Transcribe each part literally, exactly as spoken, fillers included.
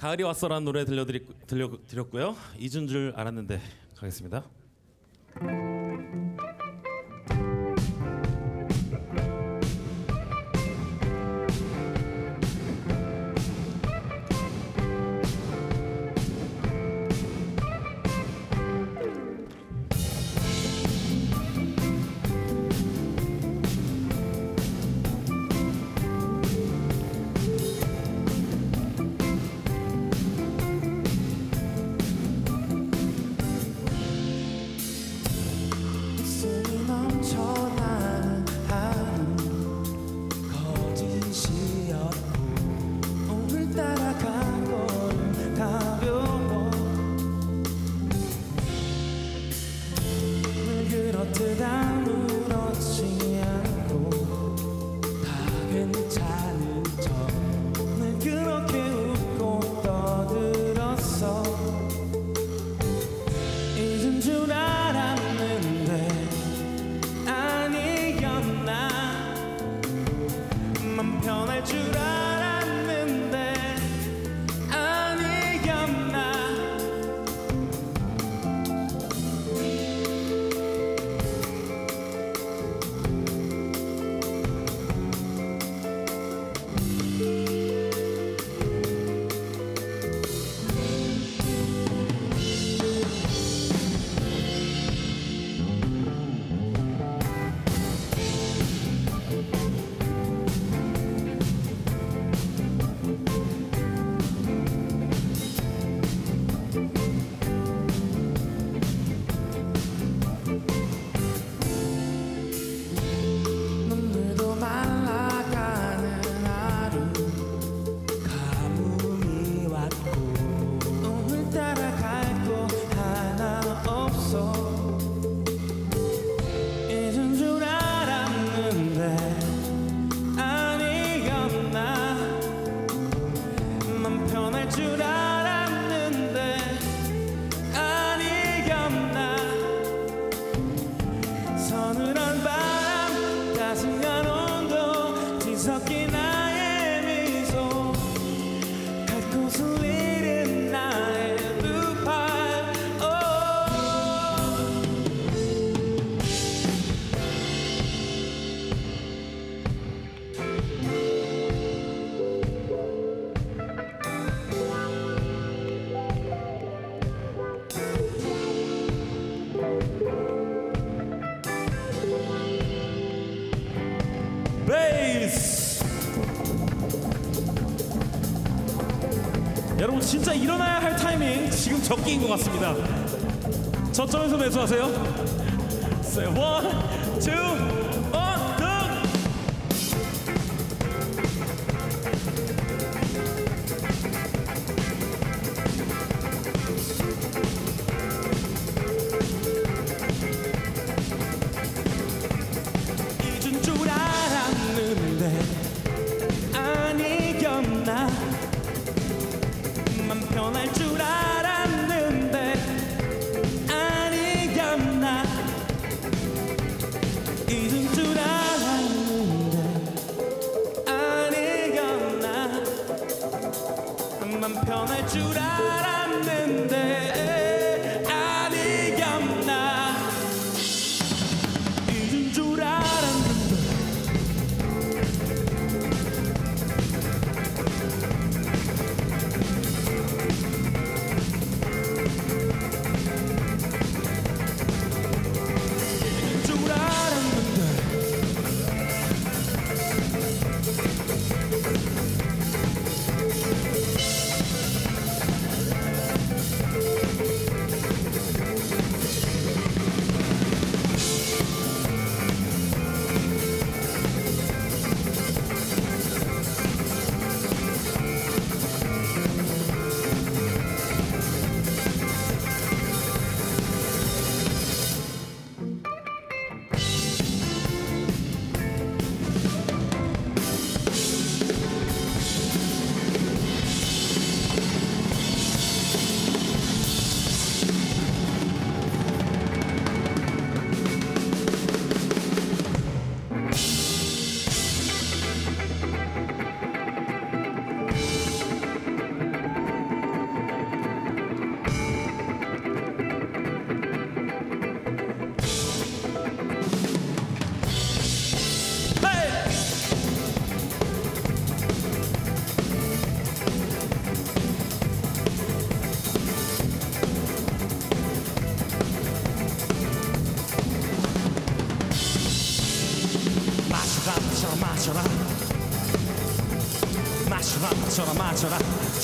가을이 왔어라는 노래 들려드리, 들려드렸고요. 잊은 줄 알았는데 가겠습니다. 여러분 진짜 일어나야 할 타이밍 지금 적기인 것 같습니다. 저점에서 매수하세요. 원, 투, 원, 등. 잊은 줄 알았는데 아니었나. 맘 편할 줄 알았는데 아니었나. 잊은 줄 알았는데 아니었나. 맘 편할 줄 알았는데 아니었나. 잊은 줄 알았는데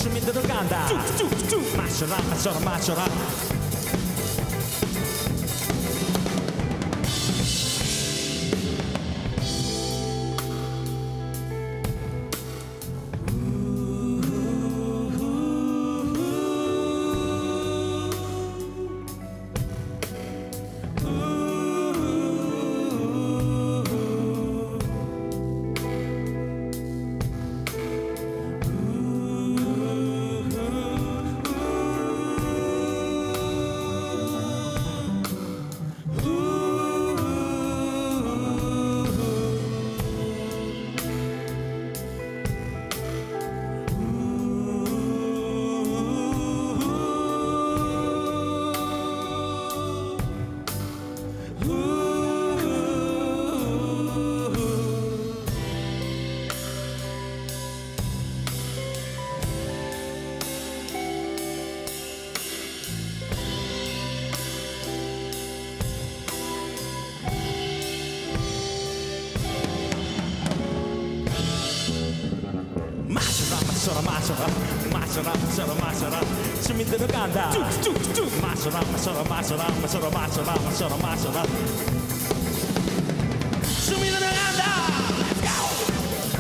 숨이 들어간다 쭉쭉쭉 마셔라 마셔라 마셔라 마셔라 마셔라 마셔라 마셔라 마셔라 숨이 들어간다 쭉쭉쭉 마셔라 마셔라 마셔라 마셔라 마셔라 마셔라 마셔라 숨이 들어간다 Let's go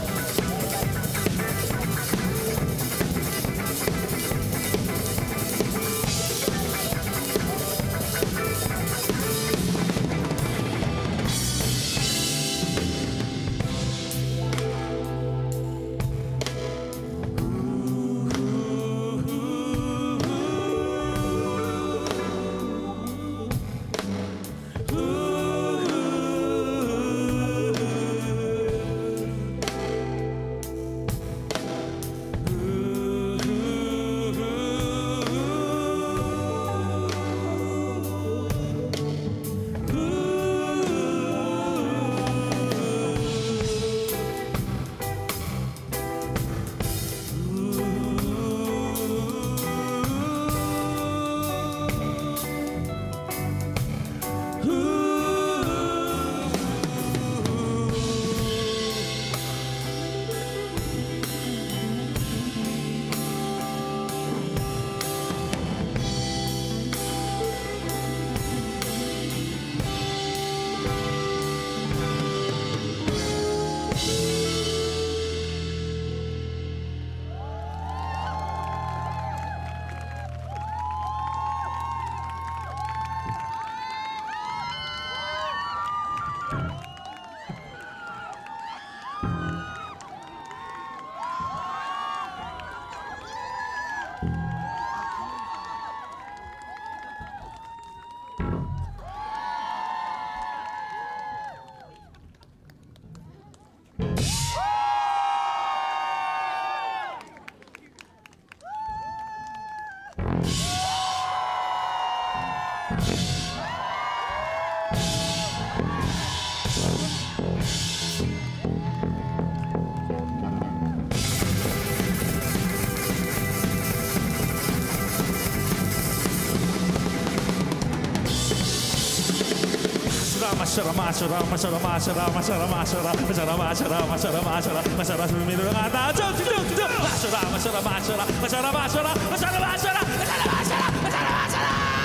마셔라 마셔라 마셔라 마셔라 마셔라 마셔라 마셔라 마셔라 마셔라 마셔라 마셔라 숨이 들어간다 쭉쭉쭉 마셔라 마셔라 마셔라 마셔라 마셔라 마셔라 마셔라 마셔라 마셔라 마셔라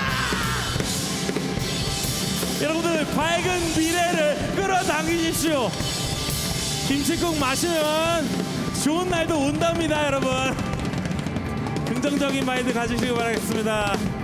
여러분들 밝은 미래를 끌어당기십시오. 김치국 마시면 좋은 날도 온답니다. 여러분 긍정적인 마인드 가지시기 바라겠습니다.